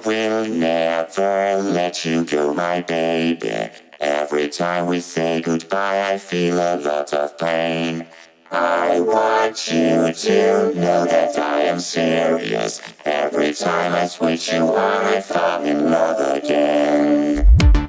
will never let you go, my baby. Every time we say goodbye, I feel a lot of pain. I want you to know that I am serious. Every time I switch you on, I fall in love again.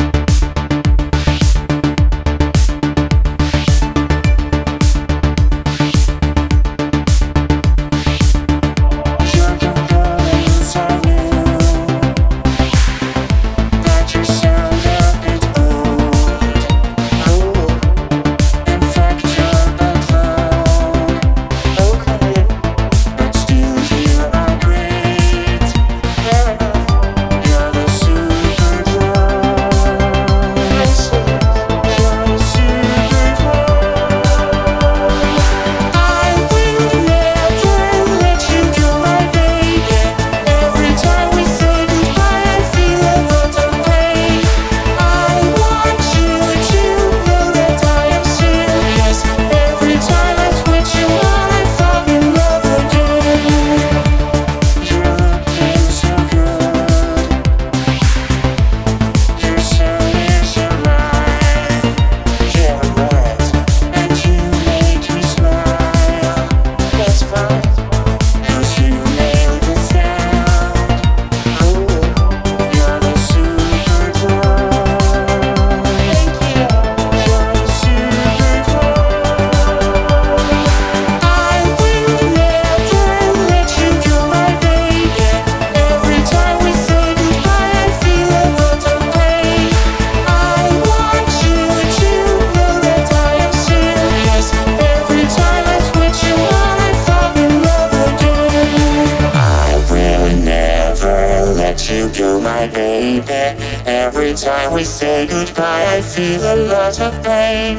You go, my baby. Every time we say goodbye, I feel a lot of pain.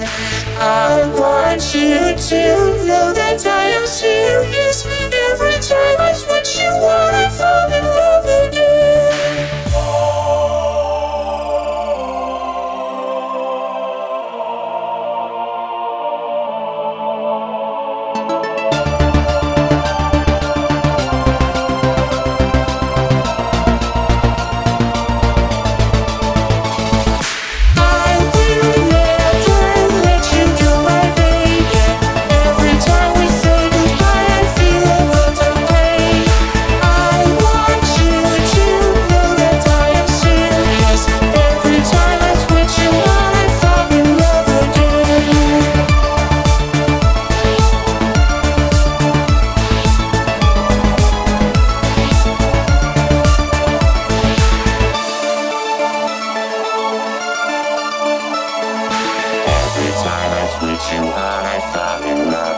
I want you to know that I am serious. Every time I switch you on, I fall in love again. Every time I switch you on, I fall in love.